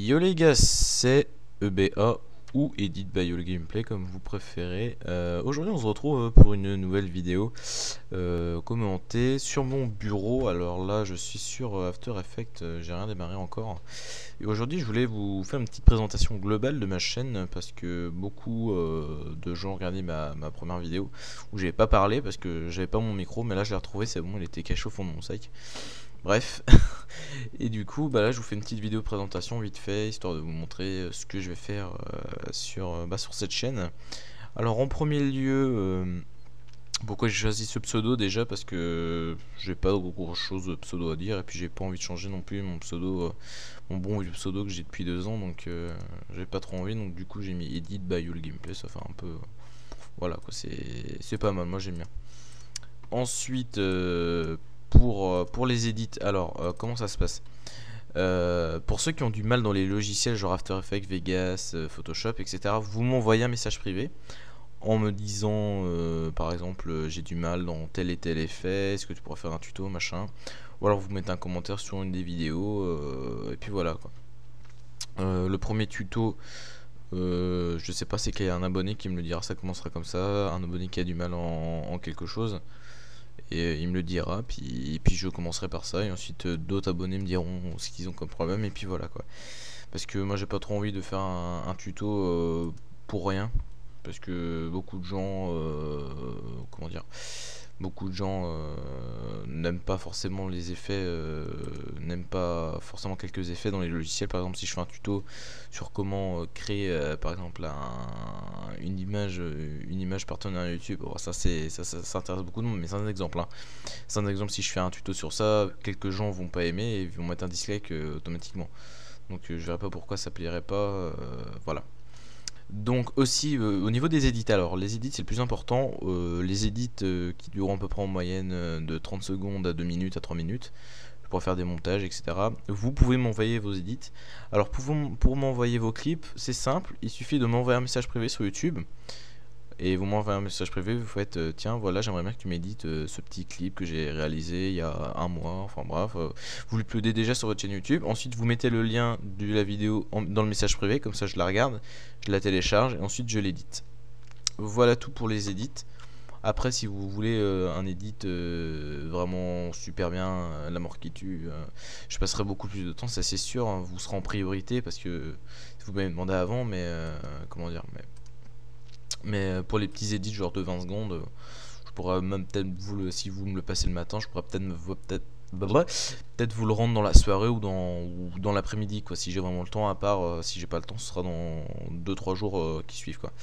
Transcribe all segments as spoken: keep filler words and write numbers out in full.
Yo les gars, c'est E B A ou Edit by All Gameplay comme vous préférez. Euh, Aujourd'hui on se retrouve pour une nouvelle vidéo euh, commentée sur mon bureau. Alors là je suis sur After Effects, euh, j'ai rien démarré encore. Et aujourd'hui je voulais vous faire une petite présentation globale de ma chaîne parce que beaucoup euh, de gens regardaient ma, ma première vidéo où j'avais pas parlé parce que j'avais pas mon micro, mais là je l'ai retrouvé, c'est bon, il était caché au fond de mon sac. Bref, et du coup, bah là, je vous fais une petite vidéo de présentation vite fait, histoire de vous montrer ce que je vais faire euh, sur, bah, sur cette chaîne. Alors, en premier lieu, euh, pourquoi j'ai choisi ce pseudo déjà? Parce que j'ai pas grand chose de pseudo à dire, et puis j'ai pas envie de changer non plus mon pseudo, euh, mon bon vieux pseudo que j'ai depuis deux ans, donc euh, j'ai pas trop envie, donc du coup, j'ai mis Edit by All Gameplay, ça fait un peu. Voilà quoi, c'est pas mal, moi j'aime bien. Ensuite, euh, pour, pour les edits, alors euh, comment ça se passe? Euh, pour ceux qui ont du mal dans les logiciels genre After Effects, Vegas, euh, Photoshop, et cetera, vous m'envoyez un message privé en me disant, euh, par exemple, euh, j'ai du mal dans tel et tel effet, est-ce que tu pourrais faire un tuto, machin. Ou alors vous mettez un commentaire sur une des vidéos, euh, et puis voilà quoi. Euh, le premier tuto, euh, je sais pas, c'est qu'il y a un abonné qui me le dira, ça commencera comme ça, un abonné qui a du mal en, en quelque chose. Et il me le dira, puis, et puis je commencerai par ça, et ensuite euh, d'autres abonnés me diront ce qu'ils ont comme problème, et puis voilà quoi. Parce que moi j'ai pas trop envie de faire un, un tuto euh, pour rien, parce que beaucoup de gens, euh, comment dire, beaucoup de gens euh, n'aiment pas forcément les effets, euh, n'aiment pas forcément quelques effets dans les logiciels. Par exemple, si je fais un tuto sur comment euh, créer, euh, par exemple, un, une image, une image partenaire YouTube, bon, ça c'est ça, ça, ça intéresse beaucoup de monde, mais c'est un exemple. Hein. C'est un exemple. Si je fais un tuto sur ça, quelques gens vont pas aimer et vont mettre un dislike euh, automatiquement. Donc euh, je verrai pas pourquoi ça plairait pas. Euh, voilà. Donc aussi euh, au niveau des edits, alors les edits c'est le plus important, euh, les edits euh, qui durent à peu près en moyenne euh, de trente secondes à deux minutes à trois minutes pour faire des montages, et cetera. Vous pouvez m'envoyer vos edits. Alors pour, pour m'envoyer vos clips, c'est simple, il suffit de m'envoyer un message privé sur YouTube. Et vous m'envoyez un message privé, vous faites euh, tiens voilà, j'aimerais bien que tu m'édites euh, ce petit clip que j'ai réalisé il y a un mois, enfin bref, euh, vous l'uploadez déjà sur votre chaîne YouTube, ensuite vous mettez le lien de la vidéo en, dans le message privé, comme ça je la regarde, je la télécharge et ensuite je l'édite. Voilà tout pour les edits. Après si vous voulez euh, un edit euh, vraiment super bien, euh, la mort qui tue, euh, je passerai beaucoup plus de temps, ça c'est sûr, hein, vous serez en priorité parce que vous m'avez demandé avant, mais euh, comment dire, mais mais pour les petits edits genre de vingt secondes, je pourrais même peut-être vous le, si vous me le passez le matin, je pourrais peut-être me peut-être peut-être vous le rendre dans la soirée ou dans, ou dans l'après-midi quoi, si j'ai vraiment le temps, à part euh, si j'ai pas le temps, ce sera dans deux trois jours euh, qui suivent quoi.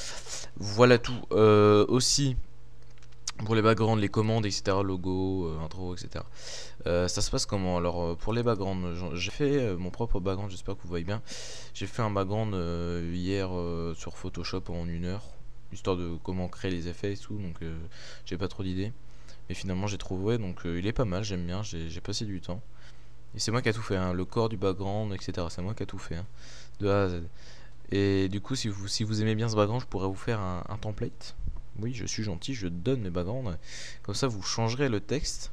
Voilà tout. Euh, aussi pour les backgrounds, les commandes, et cetera, logo, euh, intro, et cetera. Euh, ça se passe comment? Alors euh, pour les backgrounds, j'ai fait euh, mon propre background, j'espère que vous voyez bien. J'ai fait un background euh, hier euh, sur Photoshop en une heure, histoire de comment créer les effets et tout, donc euh, j'ai pas trop d'idées. Et finalement j'ai trouvé, donc euh, il est pas mal, j'aime bien, j'ai passé du temps. Et c'est moi qui a tout fait, hein, le corps du background, et cetera. C'est moi qui a tout fait, hein, de A à Z. Et du coup, si vous, si vous aimez bien ce background, je pourrais vous faire un, un template. Oui, je suis gentil, je donne mes backgrounds. Comme ça, vous changerez le texte.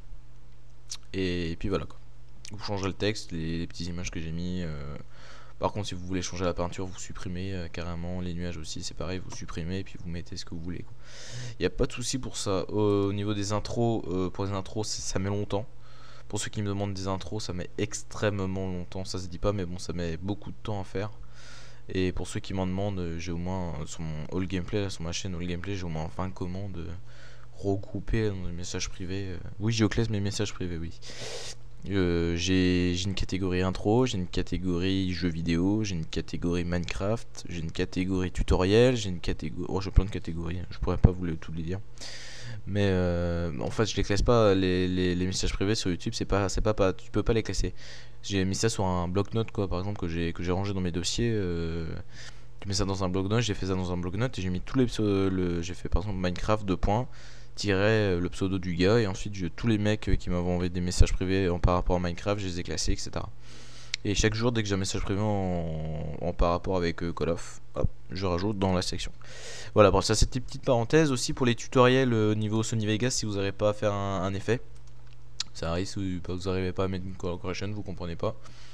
Et, et puis voilà quoi. Vous changerez le texte, les, les petites images que j'ai mis. Euh... Par contre, si vous voulez changer la peinture, vous supprimez euh, carrément. Les nuages aussi, c'est pareil, vous supprimez et puis vous mettez ce que vous voulez. Il n'y a pas de souci pour ça. Au, au niveau des intros, euh, pour les intros, ça met longtemps. Pour ceux qui me demandent des intros, ça met extrêmement longtemps. Ça se dit pas, mais bon, ça met beaucoup de temps à faire. Et pour ceux qui m'en demandent, j'ai au moins sur mon All Gameplay, sur ma chaîne All Gameplay, j'ai au moins vingt commandes euh, regroupées dans des messages privés. Euh. Oui, je classe mes messages privés, oui. Euh, j'ai une catégorie intro, j'ai une catégorie jeux vidéo, j'ai une catégorie Minecraft, j'ai une catégorie tutoriel, j'ai une catégorie. Oh, j'ai plein de catégories, je pourrais pas vous les, toutes les dire. Mais euh, en fait, je les classe pas, les, les, les messages privés sur YouTube, c'est pas, c'est pas, pas, tu peux pas les classer. J'ai mis ça sur un bloc-notes quoi, par exemple, que j'ai que j'ai rangé dans mes dossiers. Euh, je mets ça dans un bloc-notes, j'ai fait ça dans un bloc-notes et j'ai mis tous les pseudos. Le, j'ai fait par exemple Minecraft deux points, tiret le pseudo du gars et ensuite je, tous les mecs qui m'avaient envoyé des messages privés en par rapport à Minecraft, je les ai classés, et cetera. Et chaque jour, dès que j'ai un message privé en, en par rapport avec euh, Call of, hop, je rajoute dans la section. Voilà, bon, ça c'était une petite parenthèse aussi pour les tutoriels euh, niveau Sony Vegas. Si vous n'arrivez pas à faire un, un effet, ça arrive si vous n'arrivez pas à mettre une correction, vous comprenez pas.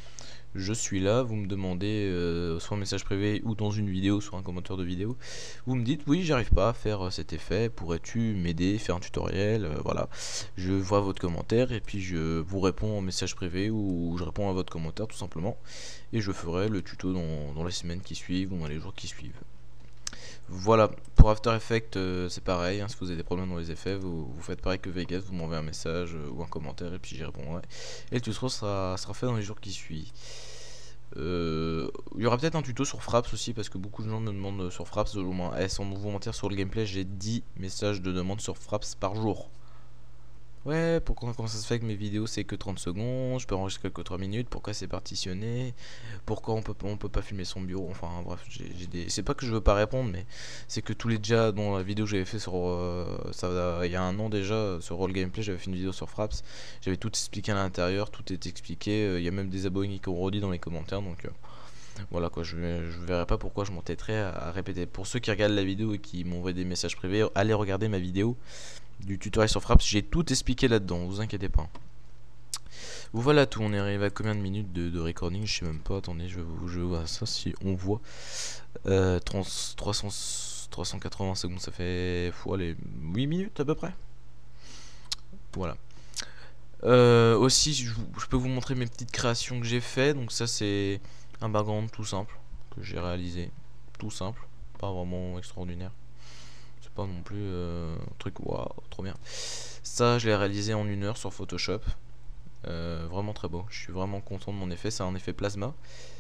je suis là, vous me demandez euh, soit un message privé ou dans une vidéo, soit un commentaire de vidéo, vous me dites oui j'arrive pas à faire euh, cet effet, pourrais-tu m'aider, faire un tutoriel, euh, voilà, je vois votre commentaire et puis je vous réponds en message privé ou je réponds à votre commentaire tout simplement, et je ferai le tuto dans, dans les semaines qui suivent ou dans les jours qui suivent. Voilà, pour After Effects euh, c'est pareil, hein, si vous avez des problèmes dans les effets, vous, vous faites pareil que Vegas, vous m'envoyez un message euh, ou un commentaire et puis j'y répondrai. Et le tuto sera, sera fait dans les jours qui suivent. Euh, il y aura peut-être un tuto sur Fraps aussi parce que beaucoup de gens me demandent sur Fraps, au moins, eh, sans vous mentir, sur le gameplay j'ai dix messages de demande sur Fraps par jour. Ouais, pourquoi, comment ça se fait que mes vidéos c'est que trente secondes, je peux enregistrer que trois minutes, pourquoi c'est partitionné, pourquoi on peut, on peut pas filmer son bureau, enfin bref, j'ai des... c'est pas que je veux pas répondre, mais c'est que tous les déjà, dans la vidéo que j'avais fait sur, euh, ça, il y a un an déjà, sur Roll Gameplay, j'avais fait une vidéo sur Fraps, j'avais tout expliqué à l'intérieur, tout est expliqué, il y a même des abonnés qui ont redit dans les commentaires, donc... Euh, voilà quoi, je, je verrai pas pourquoi je m'entêterais à, à répéter. Pour ceux qui regardent la vidéo et qui m'envoient des messages privés, allez regarder ma vidéo du tutoriel sur Fraps, j'ai tout expliqué là-dedans, vous inquiétez pas. Voilà tout, on est arrivé à combien de minutes de, de recording, je sais même pas, attendez, je, je vois ça si on voit. Euh, trois cents, trois cent quatre-vingts secondes, ça fait fois les huit minutes à peu près. Voilà. Euh, aussi, je, je peux vous montrer mes petites créations que j'ai fait, donc ça c'est un background tout simple que j'ai réalisé, tout simple, pas vraiment extraordinaire. C'est pas non plus euh, un truc waouh, trop bien. Ça, je l'ai réalisé en une heure sur Photoshop. Euh, vraiment très beau. Je suis vraiment content de mon effet. C'est un effet plasma.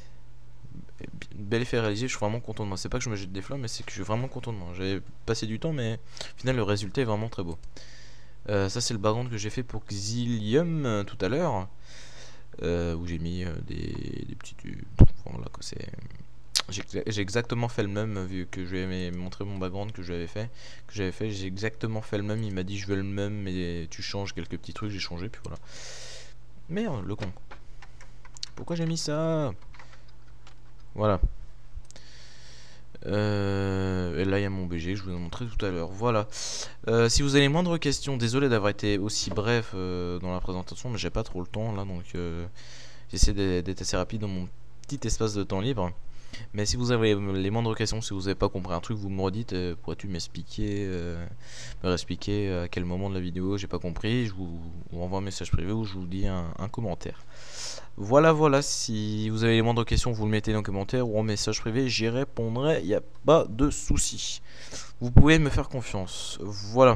Bel effet réalisé. Je suis vraiment content de moi. C'est pas que je me jette des flammes, mais c'est que je suis vraiment content de moi. J'ai passé du temps, mais au final, le résultat est vraiment très beau. Euh, ça, c'est le background que j'ai fait pour Xilium euh, tout à l'heure. Euh, où j'ai mis euh, des, des petits. Voilà, quoi, c'est. J'ai exactement fait le même, vu que je lui ai montré mon background que j'avais fait, que j'avais fait, j'ai exactement fait le même. Il m'a dit je veux le même, mais tu changes quelques petits trucs, j'ai changé, puis voilà. Merde, le con. Pourquoi j'ai mis ça? Voilà. Euh, et là il y a mon B G que je vous ai montré tout à l'heure. Voilà. Euh, si vous avez les moindres questions, désolé d'avoir été aussi bref euh, dans la présentation, mais j'ai pas trop le temps là, donc euh, j'essaie d'être assez rapide dans mon petit espace de temps libre. Mais si vous avez les moindres questions, si vous n'avez pas compris un truc, vous me redites, euh, pourrais-tu m'expliquer, euh, me expliquer à quel moment de la vidéo j'ai pas compris, je vous, vous envoie un message privé ou je vous dis un, un commentaire. Voilà, voilà, si vous avez les moindres questions, vous le mettez dans les commentaires ou en message privé, j'y répondrai, il n'y a pas de souci. Vous pouvez me faire confiance, voilà.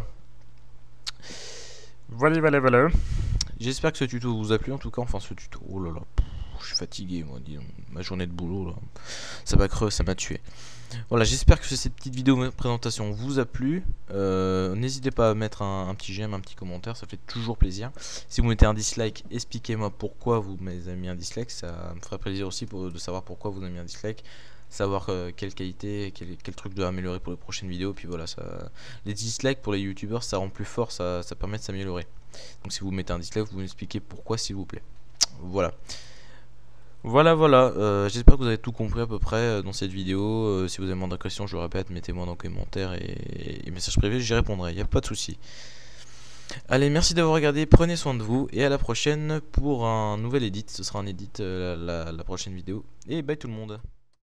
Voilà, voilà, voilà. J'espère que ce tuto vous a plu, en tout cas, enfin ce tuto, oh là là. Je suis fatigué moi, dis donc. Ma journée de boulot là, ça m'a creux, ça m'a tué. Voilà, j'espère que cette petite vidéo présentation vous a plu. euh, N'hésitez pas à mettre un, un petit j'aime, un petit commentaire, ça fait toujours plaisir. Si vous mettez un dislike, expliquez-moi pourquoi vous m'avez mis un dislike, ça me ferait plaisir aussi pour, de savoir pourquoi vous avez mis un dislike. Savoir euh, quelle qualité, quel, quel truc doit améliorer pour les prochaines vidéos. Puis voilà, ça, les dislikes pour les youtubeurs ça rend plus fort, ça, ça permet de s'améliorer. Donc si vous mettez un dislike, vous m'expliquez pourquoi s'il vous plaît. Voilà. Voilà, voilà, euh, j'espère que vous avez tout compris à peu près euh, dans cette vidéo. Euh, si vous avez moins de questions, je le répète, mettez-moi dans les commentaires et, et messages privés, j'y répondrai, il n'y a pas de souci. Allez, merci d'avoir regardé, prenez soin de vous et à la prochaine pour un nouvel edit. Ce sera un edit euh, la, la, la prochaine vidéo. Et bye tout le monde.